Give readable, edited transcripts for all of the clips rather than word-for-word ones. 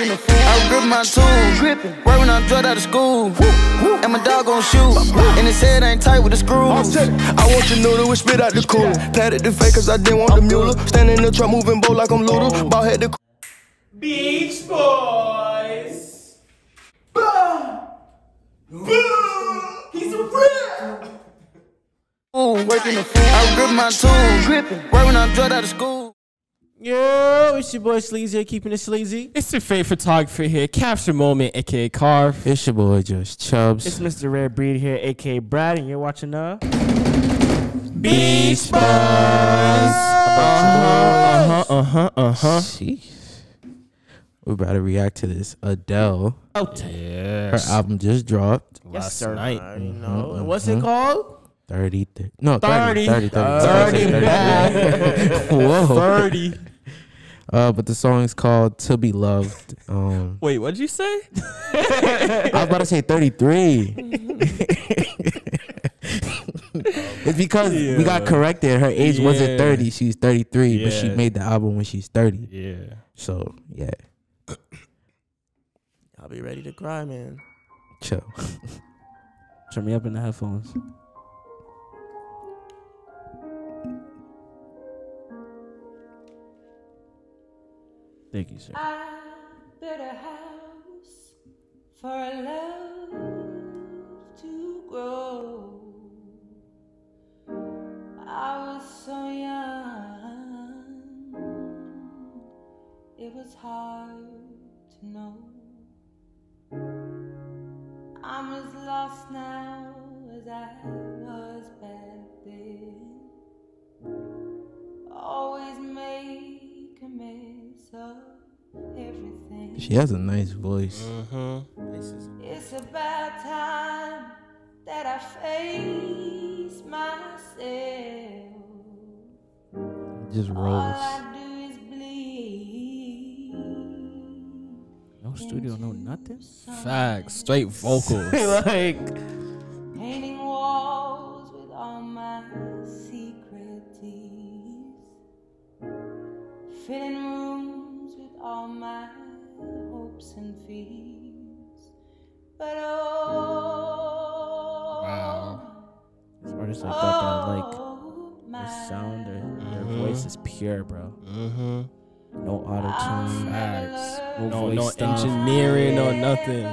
Working the food, I grip my tool. Right when I dropped out of school, and my dog gon' shoot. And his head ain't tight with the screws. I want your noodle with spit out the cooler. Patted the fake cause I didn't want the mule. Standing in the truck moving boat like I'm Luda. Ball head the Beach Boys. He's a friend. Working the food, I grip my tool. Right when I dropped out of school. Yo, it's your boy Sleazy, keeping it sleazy. It's your favorite photographer here, Kaptured Moment, aka Carve. It's your boy Just Chubbs. It's Mr. Rare Breed here, aka Brad, and you're watching Beach Boys. Jeez. We're about to react to this Adele. Oh, Her album just dropped Last night. You know. What's it called? 30 30 back. Whoa. 30. But the song is called To Be Loved. Wait, what'd you say? I was about to say 33. It's because we got corrected. Her age wasn't 30. She's 33, but she made the album when she's 30. Yeah. So, yeah. I'll be ready to cry, man. Chill. Turn me up in the headphones. Thank you, sir. I built a house for a love to grow. I was so young, it was hard to know. I'm as lost now as I was back then. Always make a mess of everything. She has a nice voice. It's about time that I face myself. Just All rolls. I do is bleed. No studio, no nothing. Facts. Straight vocals. Like, Painting walls with all my secrets. Filling rooms with all my hopes and fears. But it's artists like that that like their sound, their voice is pure, bro. No auto-tune. Facts. No No voice stuff. engineering or nothing.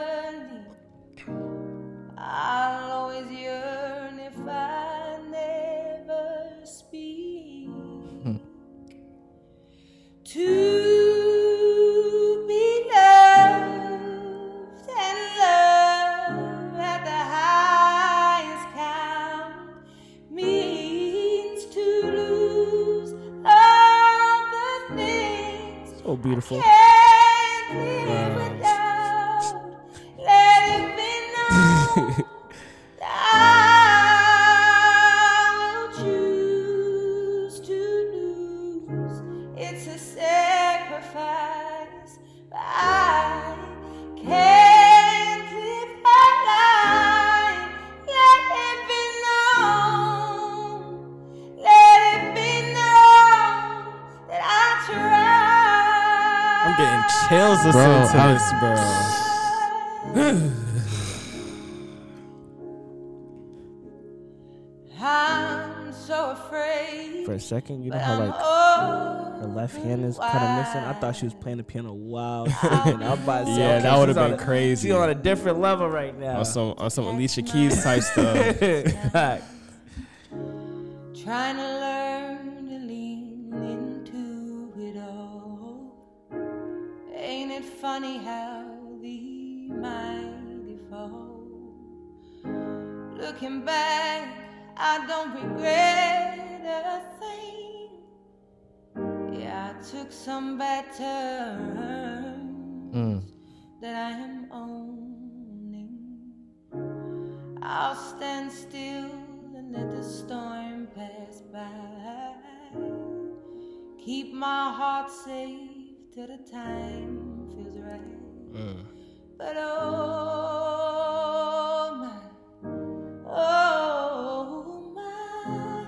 I'll always yearn if I never speak. To be loved and loved at the highest count means to lose all the things So beautiful. can't live without. Let it be known that I will choose to lose. It's a sacrifice, but I can't live my life. Let it be known. Let it be known that I try. I'm getting chills listening to this, bro. I'm so afraid. For a second, you know but how I'm like her left hand is kind of missing. I thought she was playing the piano while singing. I was about to say, Yeah, okay, that would've she's on been a- crazy. She's on a different level right now. On some Alicia Keys type stuff. Trying to learn to lean into it all. Ain't it funny how the mighty fall? Looking back, I don't regret a thing. Yeah, I took some bad turns that I am owning. I'll stand still and let the storm pass by. Keep my heart safe till the time feels right. But oh my,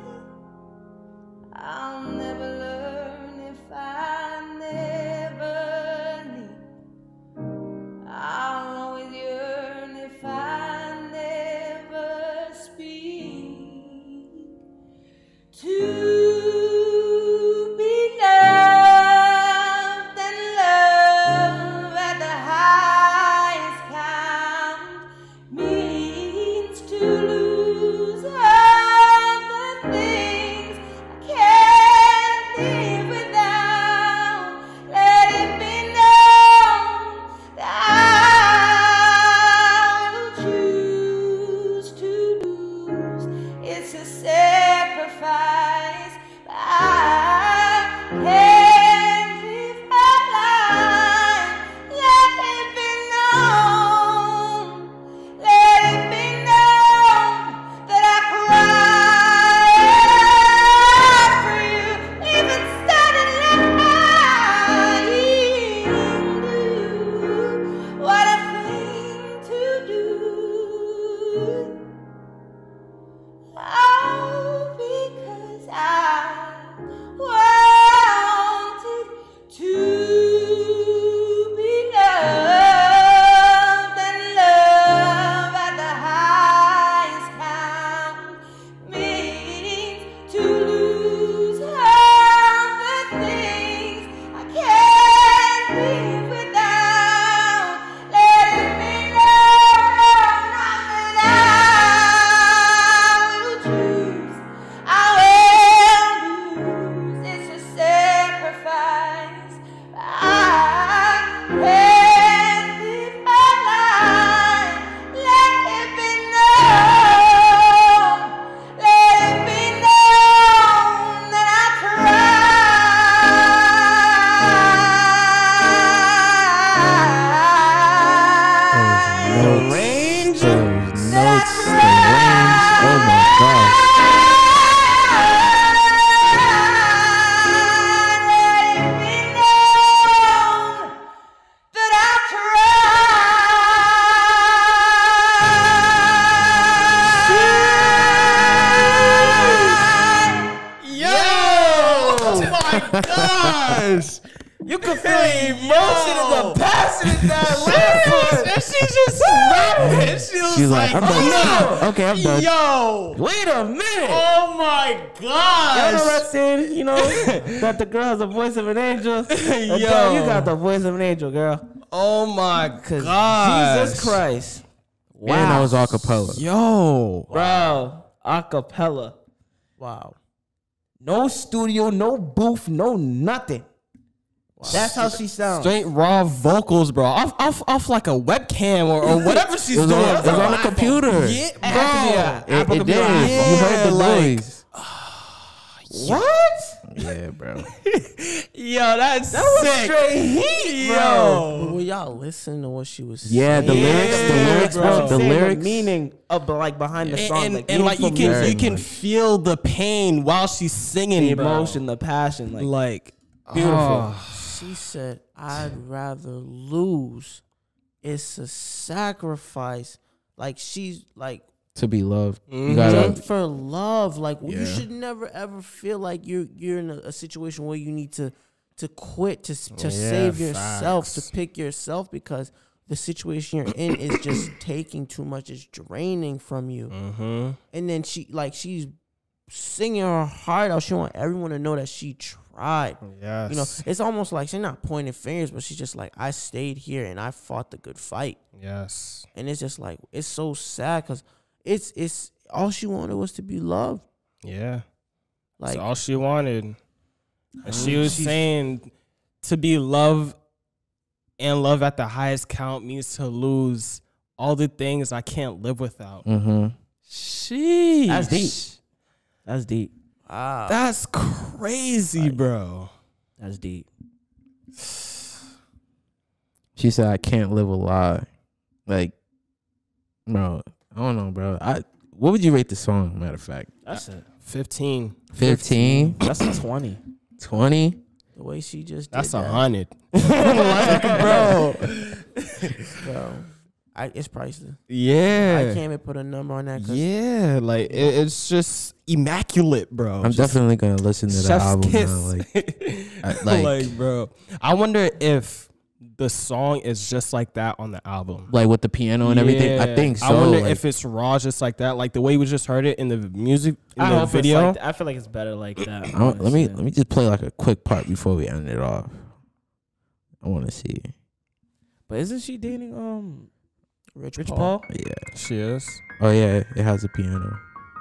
I'll never learn if I never leave. Oh my gosh. Gosh, you could feel the emotion and the passion in that last. And she just rapping. She was like, I'm done. no. Okay, I'm done. Yo, Wait a minute. oh my Y'all know gosh. that saying, you know, that the girl has the voice of an angel? Adele, you got the voice of an angel, girl. Oh my Cause gosh. Jesus Christ. And I was acapella. Yo. Bro, acapella. Wow. No studio, no booth, no nothing. That's how she sounds. Straight raw vocals, bro. Off like a webcam or whatever she's doing. It was on the computer. Yeah, Yeah, bro. It did. You heard the noise. What? Yeah, bro. Yo, that's That was sick. straight heat, Yo. bro. But were y'all listening to what she was Yeah, saying? the lyrics, bro. the lyrics. meaning of like behind the song, And like you information, can feel the pain while she's singing, the bro. emotion, the passion, like Beautiful. She said, I'd rather lose. It's a sacrifice. Like, she's like, To be loved. You gotta. just for love. Like, you Yeah. should never ever feel like you're in a situation where you need to quit, to save yourself, to pick yourself, because the situation you're in is just taking too much. It's draining from you. Mm-hmm. And then she's singing her heart out. She want everyone to know that she tried. Yes. You know, it's almost like she's not pointing fingers, but she's just like, I stayed here and I fought the good fight. Yes. And it's just like, it's so sad because it's all she wanted was to be loved. Yeah. Like, That's all she wanted. And she was saying to be loved and love at the highest count means to lose all the things I can't live without. Mm-hmm. Sheesh. That's deep. That's deep. wow. That's crazy, bro. That's deep. She said, "I can't live a lie." Like, bro, I don't know, bro. What would you rate the song? Matter of fact, That's it. 15. 15, That's a 20. 20. The way she just That's did that, 100. bro. It's priceless. Yeah. I can't even put a number on that. 'Cause Yeah, like it's just immaculate, bro. I'm Just definitely gonna listen to the chef's album kiss. now. Like, like, bro, I wonder if the song is just like that on the album. like with the piano and everything. I Yeah. think so. I wonder like, if it's raw just like that, like the way we just heard it in the music, in I the hope video. It's like I feel like it's better like that. let me just play like a quick part before we end it off. I want to see. But isn't she dating Rich Rich Paul. Paul? Yeah. She is. Oh yeah, it has a piano.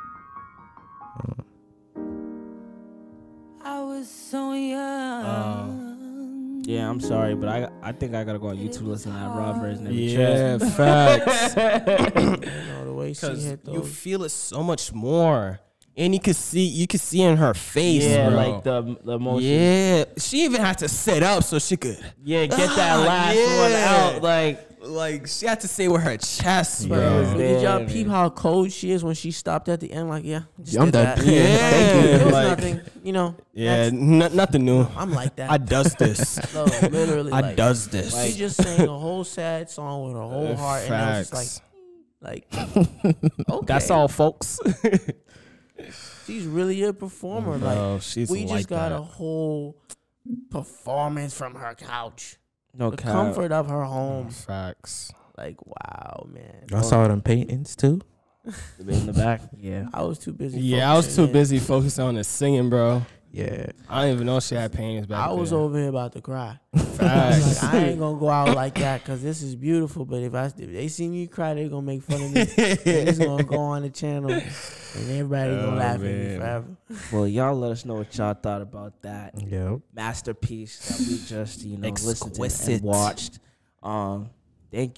I was so young. Yeah, I'm sorry, but I think I gotta go on YouTube listen to that raw version. Every Yeah, track. facts. You know, the way she Because hit you those. feel it so much more, and you can see in her face, Yeah, bro. like the emotion. Yeah, she even had to sit up so she could. Yeah, get that last one out. Like she had to say with her chest, But bro. did y'all Yeah, peep man. how cold she is when she stopped at the end? Like, yeah, just I'm did done. that. Yeah, Thank you. It was like- nothing. You know. Yeah, that's- nothing new. I'm like that. I does this. No, literally. I like, does this. She just sang a whole sad song with her whole heart, and it was just like, okay, That's all, folks. she's really a performer. Like, she's we just like got that. a whole performance from her couch, No the cap. comfort of her home. Facts. Like, wow, man. I saw it on paintings too. In the back. Yeah. I was too busy. Yeah, I was too focusing in. busy focusing on the singing, bro. Yeah. I didn't even know she had paintings back I was then. over here about to cry. Facts. Like, I ain't gonna go out like that because this is beautiful. But if they see me cry, they're gonna make fun of me. And it's gonna go on the channel, and everybody gonna laugh at me man. forever. Well, y'all let us know what y'all thought about that Yeah. masterpiece that we just, listened to Exquisite. and watched. Thank you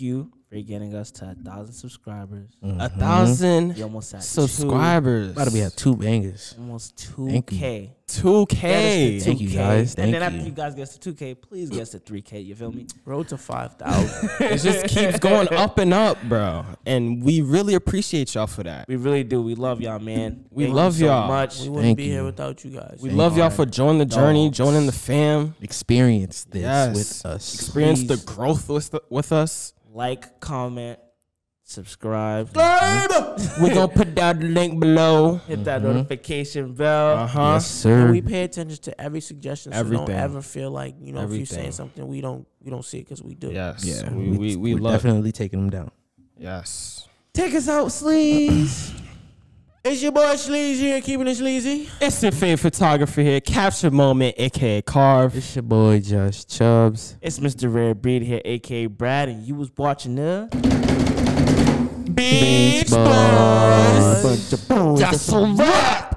for getting us to 1,000 subscribers. 1,000 We almost at subscribers. About to be at 2 bangers. almost Thank 2K. 2K. Thank you, guys. And then Thank after you. you guys get to 2K, please get to 3K. You feel me? Road to 5,000. It just keeps going up and up, bro. And we really appreciate y'all for that. We really do. We love y'all, man. We Thank love you so y'all. much. We wouldn't Thank be you. here without you guys. We love y'all for joining the journey, Dogs. joining the fam. Experience this Yes. with us. Experience the Please. growth with us. Like, comment, subscribe. We're going to put down the link below. Hit that notification bell. Uh-huh. Yes, sir. And we pay attention to every suggestion, so Everything. don't ever feel like if you're Everything. saying something we don't see it because we do. Yes. Yeah, We we're love it. definitely taking them down. Yes. Take us out, sleaze. It's your boy Sleaze here, keeping it sleazy. It's your favorite photographer here, Kaptured Moment, a.k.a. Carve. It's your boy Josh Chubbs. It's Mr. Rare Breed here, a.k.a. Brad, and you was watching the Beach Boys. Boys. That's a wrap.